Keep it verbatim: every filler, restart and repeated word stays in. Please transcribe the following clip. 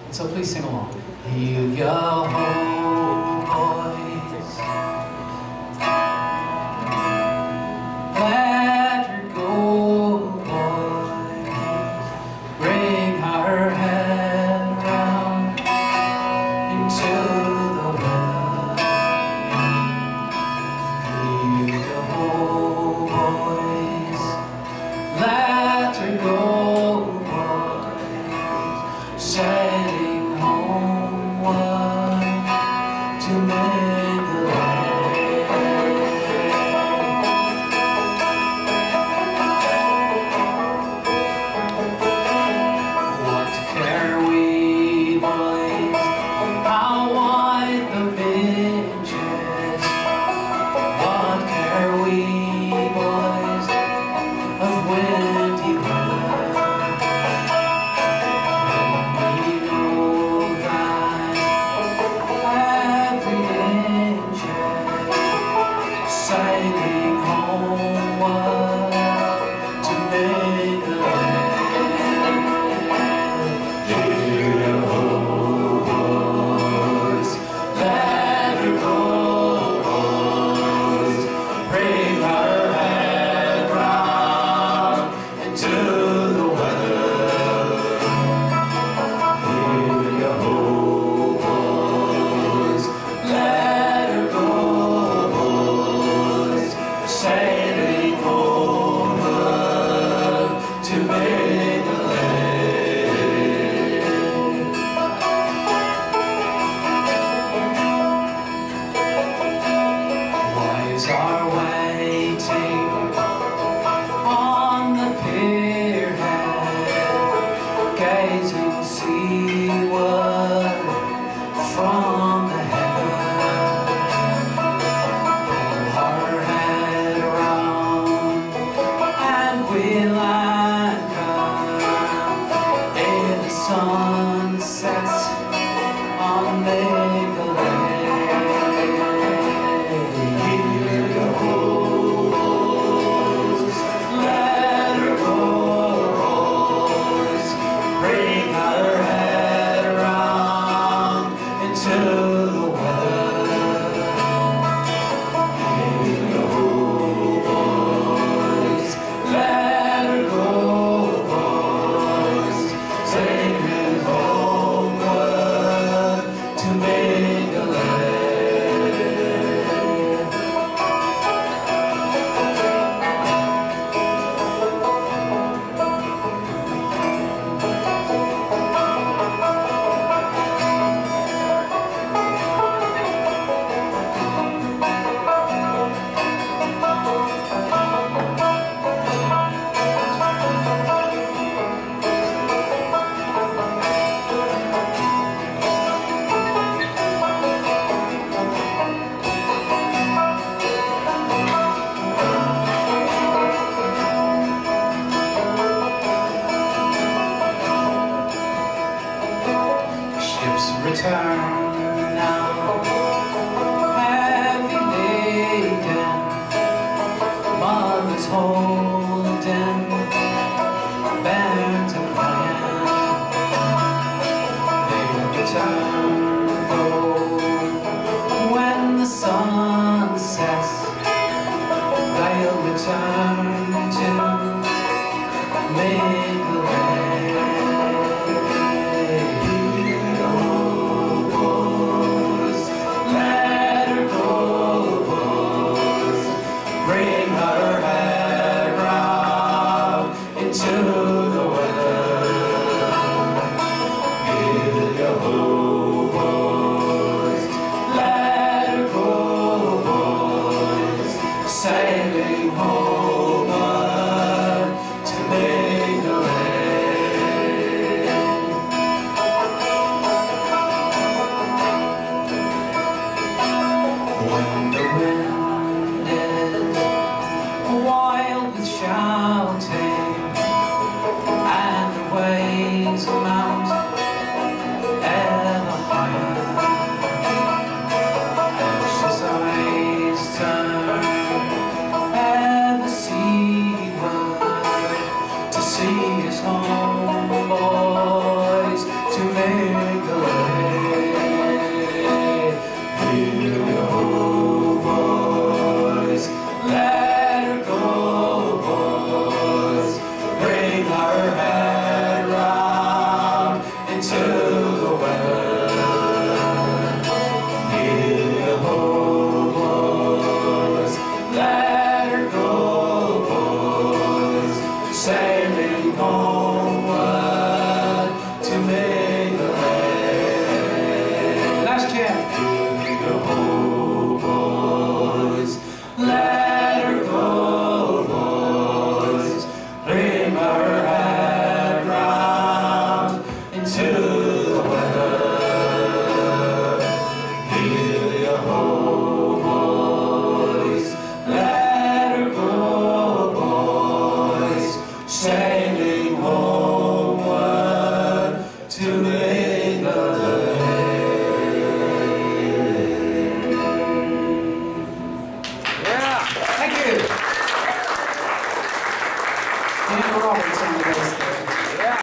So please sing along. You go home, boys. Let her go, boys. Bring her head round into the weather. You go home, boys. Let her go, boys. Sailing homeward to Mingaulay. What care we, boys, how wide the beach is? What care we, boys, of windy weather? Sailing homeward to Mingaulay. Dear old boys, let her go, boys. Bring her head round into the weather. Dear old boys, let her go. Sailing homeward to Mingaulay. Wives are waiting on the pierhead, gazing seaward from the heather. We'll anchor in the sunsets on Mingaulay. Hear the boys, let her go, boys. Bring her head around into the weather. Hear the boys, let her go, boys. Sailing homeward to Mingaulay. Return now, heavy laden, mothers holding bairns and crying. They will return though when the sun sets. They'll return to Mingaulay. Bring her head round into the weather. Give your hope, into the weather. Give your whole boys, let her go, boys, sailing homeward to Mingaulay. Last chance. Give your whole boys, let her go, boys, bring her head round into the weather. Give your whole boys, let her go, boys, sailing homeward to Mingaulay. Yeah, thank you. Dan Roberts on the bass there.